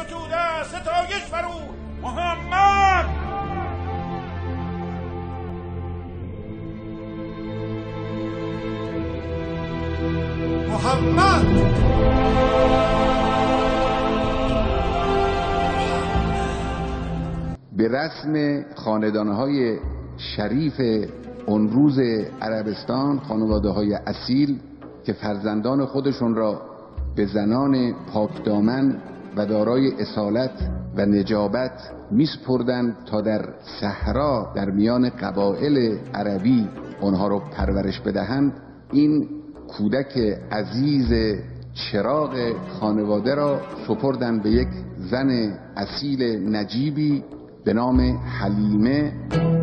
ستوده ستایش برو محمد. محمد به رسم خاندانهای شریف اون روز عربستان، خانواده‌های اصیل که فرزندان خودشون را به زنان پاکدامن و دارای اصالت و نجابت میسپردند تا در صحرا در میان قبایل عربی اونها رو پرورش بدهند، این کودک عزیز چراغ خانواده را سپردند به یک زن اصیل نجیبی به نام حلیمه